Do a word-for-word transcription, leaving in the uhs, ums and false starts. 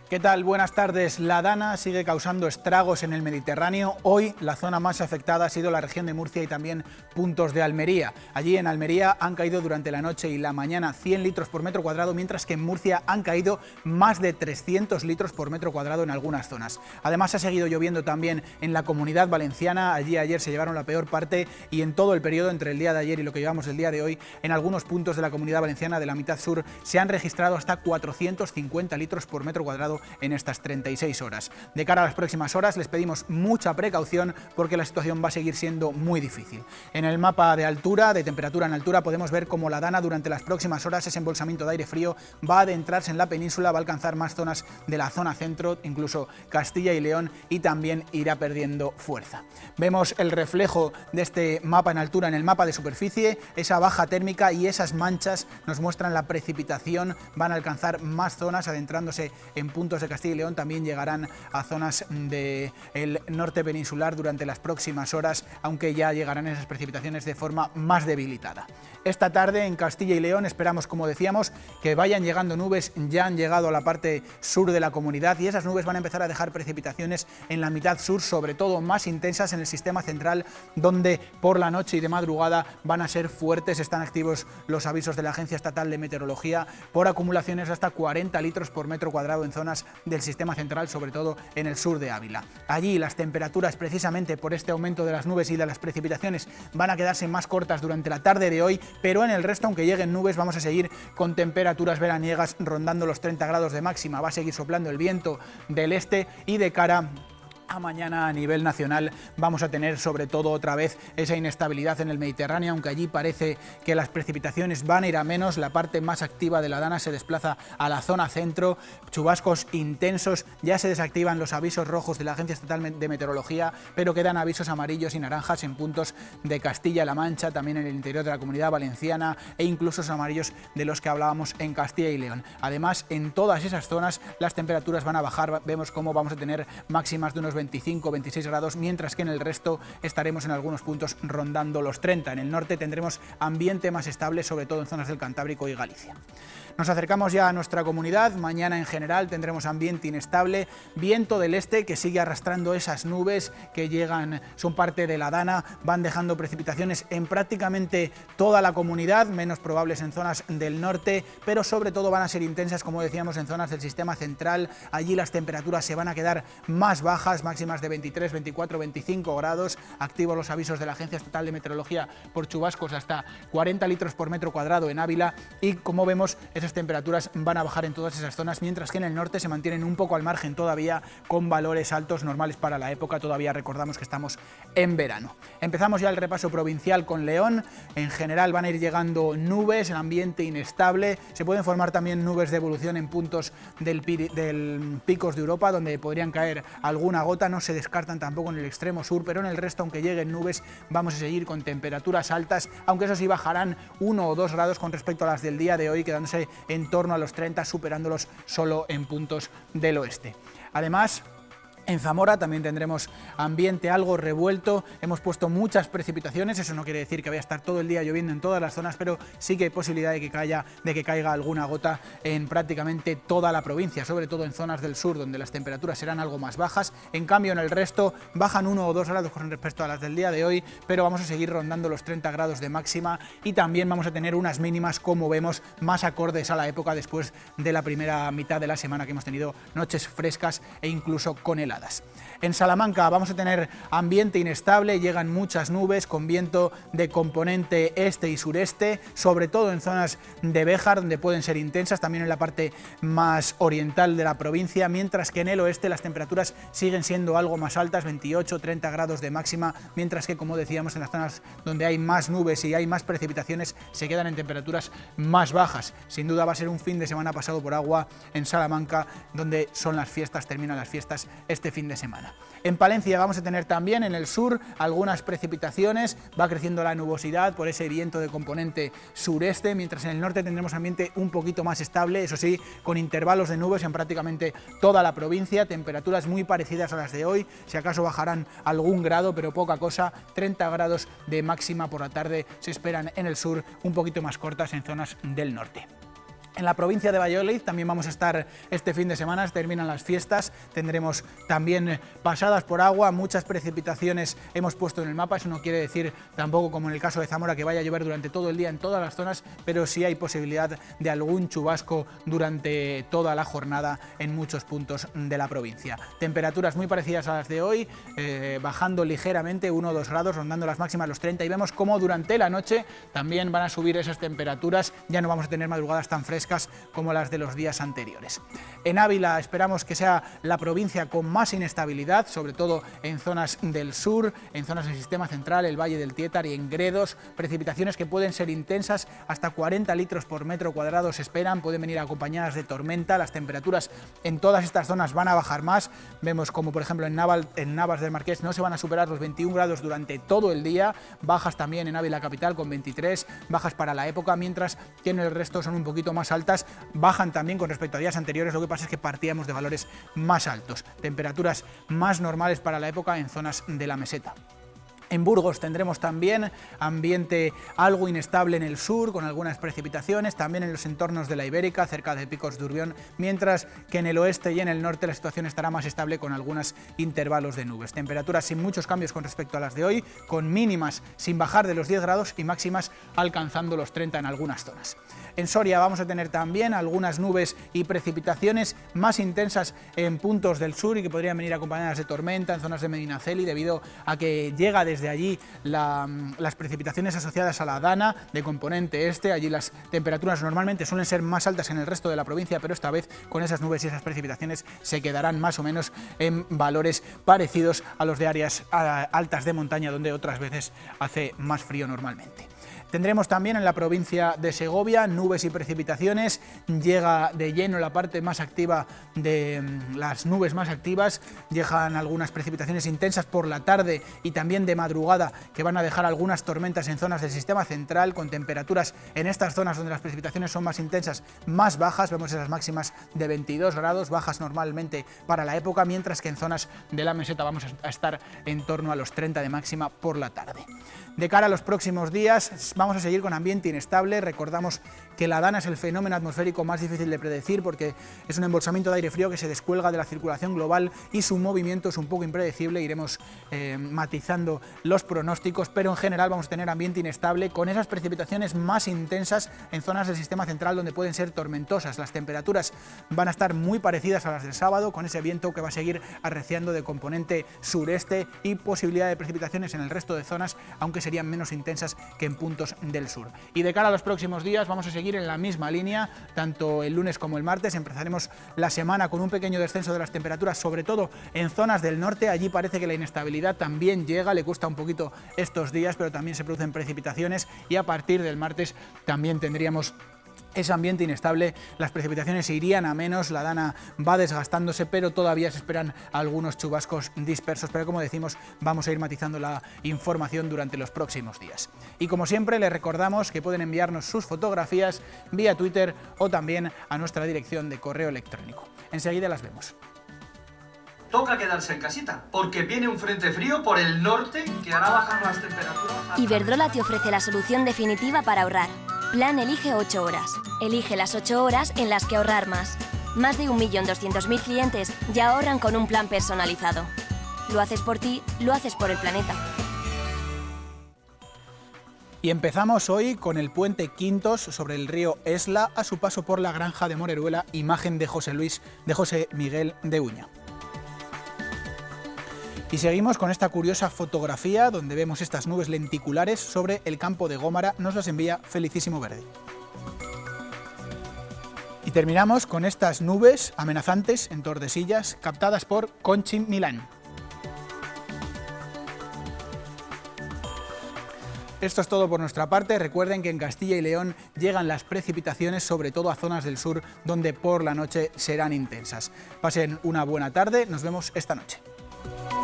¿Qué tal? Buenas tardes. La Dana sigue causando estragos en el Mediterráneo. Hoy la zona más afectada ha sido la región de Murcia y también puntos de Almería. Allí en Almería han caído durante la noche y la mañana cien litros por metro cuadrado, mientras que en Murcia han caído más de trescientos litros por metro cuadrado en algunas zonas. Además ha seguido lloviendo también en la Comunidad Valenciana. Allí ayer se llevaron la peor parte y en todo el periodo entre el día de ayer y lo que llevamos del día de hoy, en algunos puntos de la Comunidad Valenciana de la mitad sur se han registrado hasta cuatrocientos cincuenta litros por metro cuadrado en estas treinta y seis horas. De cara a las próximas horas les pedimos mucha precaución porque la situación va a seguir siendo muy difícil. En el mapa de altura, de temperatura en altura, podemos ver cómo la Dana durante las próximas horas, ese embolsamiento de aire frío, va a adentrarse en la península, va a alcanzar más zonas de la zona centro, incluso Castilla y León, y también irá perdiendo fuerza. Vemos el reflejo de este mapa en altura en el mapa de superficie, esa baja térmica y esas manchas nos muestran la precipitación, van a alcanzar más zonas adentrándose en puntos de Castilla y León, también llegarán a zonas del norte peninsular durante las próximas horas, aunque ya llegarán esas precipitaciones de forma más debilitada. Esta tarde en Castilla y León esperamos, como decíamos, que vayan llegando nubes, ya han llegado a la parte sur de la comunidad y esas nubes van a empezar a dejar precipitaciones en la mitad sur, sobre todo más intensas en el sistema central, donde por la noche y de madrugada van a ser fuertes. Están activos los avisos de la Agencia Estatal de Meteorología por acumulaciones hasta cuarenta litros por metro cuadrado en zonas del sistema central, sobre todo en el sur de Ávila. Allí las temperaturas, precisamente por este aumento de las nubes y de las precipitaciones, van a quedarse más cortas durante la tarde de hoy, pero en el resto, aunque lleguen nubes, vamos a seguir con temperaturas veraniegas rondando los treinta grados de máxima. Va a seguir soplando el viento del este y de cara a mañana a nivel nacional vamos a tener sobre todo otra vez esa inestabilidad en el Mediterráneo, aunque allí parece que las precipitaciones van a ir a menos. La parte más activa de la Dana se desplaza a la zona centro, chubascos intensos, ya se desactivan los avisos rojos de la Agencia Estatal de Meteorología, pero quedan avisos amarillos y naranjas en puntos de Castilla-La Mancha, también en el interior de la Comunidad Valenciana e incluso los amarillos de los que hablábamos en Castilla y León. Además, en todas esas zonas las temperaturas van a bajar, vemos cómo vamos a tener máximas de unos veinticinco a veintiséis grados, mientras que en el resto estaremos en algunos puntos rondando los treinta. En el norte tendremos ambiente más estable, sobre todo en zonas del Cantábrico y Galicia. Nos acercamos ya a nuestra comunidad. Mañana en general tendremos ambiente inestable, viento del este que sigue arrastrando esas nubes que llegan, son parte de la Dana, van dejando precipitaciones en prácticamente toda la comunidad, menos probables en zonas del norte, pero sobre todo van a ser intensas, como decíamos, en zonas del sistema central. Allí las temperaturas se van a quedar más bajas, máximas de veintitrés, veinticuatro, veinticinco grados, activos los avisos de la Agencia Estatal de Meteorología por chubascos hasta cuarenta litros por metro cuadrado en Ávila y, como vemos, esas temperaturas van a bajar en todas esas zonas, mientras que en el norte se mantienen un poco al margen todavía con valores altos normales para la época. Todavía recordamos que estamos en verano. Empezamos ya el repaso provincial con León. En general van a ir llegando nubes, el ambiente inestable, se pueden formar también nubes de evolución en puntos del, del picos de Europa donde podrían caer alguna gota. No se descartan tampoco en el extremo sur, pero en el resto, aunque lleguen nubes, vamos a seguir con temperaturas altas, aunque eso sí bajarán uno o dos grados con respecto a las del día de hoy, quedándose en torno a los treinta, superándolos solo en puntos del oeste. Además, en Zamora también tendremos ambiente algo revuelto, hemos puesto muchas precipitaciones, eso no quiere decir que vaya a estar todo el día lloviendo en todas las zonas, pero sí que hay posibilidad de que caiga, de que caiga alguna gota en prácticamente toda la provincia, sobre todo en zonas del sur donde las temperaturas serán algo más bajas. En cambio en el resto bajan uno o dos grados con respecto a las del día de hoy, pero vamos a seguir rondando los treinta grados de máxima y también vamos a tener unas mínimas, como vemos, más acordes a la época después de la primera mitad de la semana que hemos tenido noches frescas e incluso con heladas. En Salamanca vamos a tener ambiente inestable, llegan muchas nubes con viento de componente este y sureste, sobre todo en zonas de Béjar donde pueden ser intensas, también en la parte más oriental de la provincia, mientras que en el oeste las temperaturas siguen siendo algo más altas, veintiocho a treinta grados de máxima, mientras que, como decíamos, en las zonas donde hay más nubes y hay más precipitaciones se quedan en temperaturas más bajas. Sin duda va a ser un fin de semana pasado por agua en Salamanca, donde son las fiestas, terminan las fiestas este fin de semana. En Palencia vamos a tener también en el sur algunas precipitaciones, va creciendo la nubosidad por ese viento de componente sureste, mientras en el norte tendremos ambiente un poquito más estable, eso sí, con intervalos de nubes en prácticamente toda la provincia, temperaturas muy parecidas a las de hoy, si acaso bajarán algún grado, pero poca cosa, treinta grados de máxima por la tarde se esperan en el sur, un poquito más cortas en zonas del norte. En la provincia de Valladolid también vamos a estar este fin de semana, terminan las fiestas, tendremos también pasadas por agua, muchas precipitaciones hemos puesto en el mapa, eso no quiere decir tampoco como en el caso de Zamora que vaya a llover durante todo el día en todas las zonas, pero sí hay posibilidad de algún chubasco durante toda la jornada en muchos puntos de la provincia. Temperaturas muy parecidas a las de hoy, eh, bajando ligeramente uno o dos grados, rondando las máximas los treinta, y vemos cómo durante la noche también van a subir esas temperaturas, ya no vamos a tener madrugadas tan frescas como las de los días anteriores. En Ávila esperamos que sea la provincia con más inestabilidad, sobre todo en zonas del sur, en zonas del sistema central, el Valle del Tietar y en Gredos, precipitaciones que pueden ser intensas, hasta cuarenta litros por metro cuadrado se esperan, pueden venir acompañadas de tormenta, las temperaturas en todas estas zonas van a bajar más, vemos como por ejemplo en, Naval, en Navas del Marqués no se van a superar los veintiún grados durante todo el día, bajas también en Ávila capital con veintitrés, bajas para la época, mientras que en el resto son un poquito más altas, bajan también con respecto a días anteriores, lo que pasa es que partíamos de valores más altos, temperaturas más normales para la época en zonas de la meseta. En Burgos tendremos también ambiente algo inestable en el sur, con algunas precipitaciones, también en los entornos de la Ibérica, cerca de Picos de Urbión, mientras que en el oeste y en el norte la situación estará más estable con algunos intervalos de nubes. Temperaturas sin muchos cambios con respecto a las de hoy, con mínimas sin bajar de los diez grados y máximas alcanzando los treinta en algunas zonas. En Soria vamos a tener también algunas nubes y precipitaciones más intensas en puntos del sur y que podrían venir acompañadas de tormenta en zonas de Medinaceli, debido a que llega desde Desde allí la, las precipitaciones asociadas a la Dana de componente este. Allí las temperaturas normalmente suelen ser más altas en el resto de la provincia, pero esta vez con esas nubes y esas precipitaciones se quedarán más o menos en valores parecidos a los de áreas altas de montaña, donde otras veces hace más frío normalmente. Tendremos también en la provincia de Segovia nubes y precipitaciones, llega de lleno la parte más activa de las nubes más activas, llegan algunas precipitaciones intensas por la tarde y también de madrugada que van a dejar algunas tormentas en zonas del sistema central, con temperaturas en estas zonas donde las precipitaciones son más intensas, más bajas, vemos esas máximas de veintidós grados, bajas normalmente para la época, mientras que en zonas de la meseta vamos a estar en torno a los treinta de máxima por la tarde. De cara a los próximos días vamos a seguir con ambiente inestable. Recordamos que la Dana es el fenómeno atmosférico más difícil de predecir porque es un embolsamiento de aire frío que se descuelga de la circulación global y su movimiento es un poco impredecible. Iremos eh, matizando los pronósticos, pero en general vamos a tener ambiente inestable con esas precipitaciones más intensas en zonas del sistema central donde pueden ser tormentosas. Las temperaturas van a estar muy parecidas a las del sábado, con ese viento que va a seguir arreciando de componente sureste y posibilidad de precipitaciones en el resto de zonas, aunque serían menos intensas que en puntos del sur. Y de cara a los próximos días vamos a seguir en la misma línea, tanto el lunes como el martes. Empezaremos la semana con un pequeño descenso de las temperaturas, sobre todo en zonas del norte. Allí parece que la inestabilidad también llega, le cuesta un poquito estos días, pero también se producen precipitaciones y a partir del martes también tendríamos ese ambiente inestable, las precipitaciones se irían a menos, la Dana va desgastándose, pero todavía se esperan algunos chubascos dispersos, pero como decimos, vamos a ir matizando la información durante los próximos días. Y como siempre, les recordamos que pueden enviarnos sus fotografías vía Twitter o también a nuestra dirección de correo electrónico. Enseguida las vemos. Toca quedarse en casita, porque viene un frente frío por el norte que hará bajar las temperaturas. Iberdrola te ofrece la solución definitiva para ahorrar. Plan Elige ocho horas. Elige las ocho horas en las que ahorrar más. Más de un millón doscientos mil clientes ya ahorran con un plan personalizado. Lo haces por ti, lo haces por el planeta. Y empezamos hoy con el puente Quintos sobre el río Esla a su paso por la granja de Moreruela, imagen de José Luis, de José Miguel de Uña. Y seguimos con esta curiosa fotografía donde vemos estas nubes lenticulares sobre el campo de Gómara, nos las envía Felicísimo Verde. Y terminamos con estas nubes amenazantes en Tordesillas, captadas por Conchi Milán. Esto es todo por nuestra parte. Recuerden que en Castilla y León llegan las precipitaciones, sobre todo a zonas del sur, donde por la noche serán intensas. Pasen una buena tarde, nos vemos esta noche.